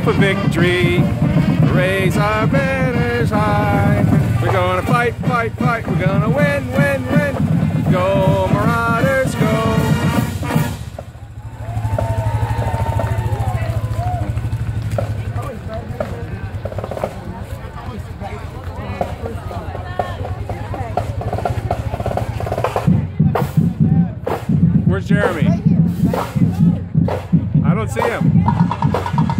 for victory. Raise our banners high. We're gonna fight, fight, fight. We're gonna win, win, win. Go Marauders, go. Where's Jeremy? I don't see him.